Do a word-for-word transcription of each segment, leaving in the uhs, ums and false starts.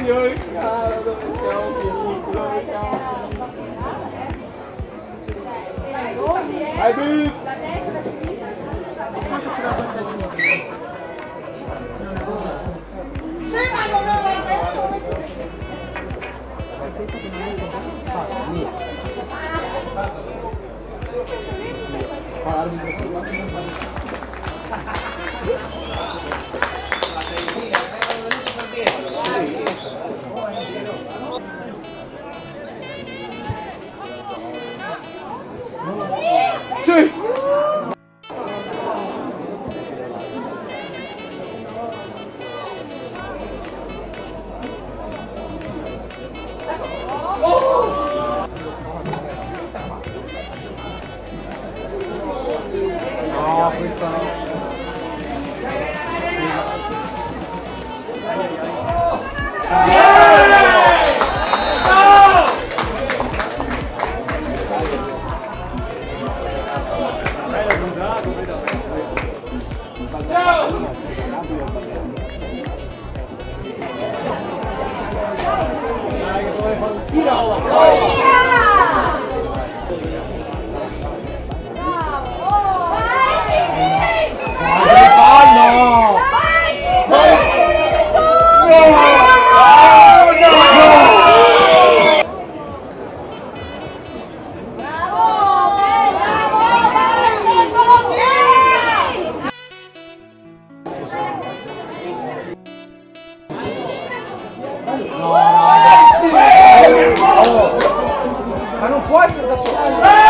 Dio il caro, dove siamo finiti? Dove siamo finiti? Vai Biz! La destra, sinistra, sinistra. Quanto ce l'ha guardato? Sì, ma non lo vedo! Pensa che non è fatto, mia. Fa l'arbitro. Sì! No, questa no. Ma non può essere da solo!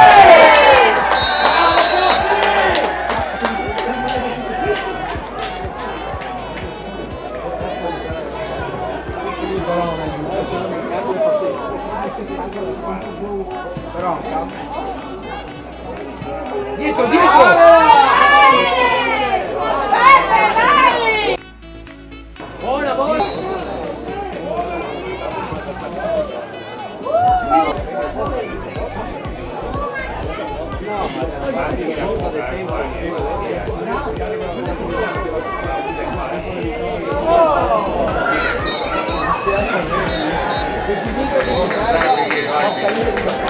Però, dietro, dietro! Buona, buona! Questi video che si